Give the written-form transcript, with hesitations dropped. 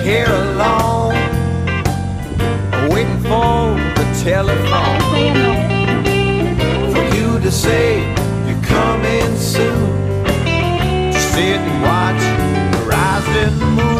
here alone, waiting for the telephone, for you to say you're coming soon, to sit and watch the rising moon.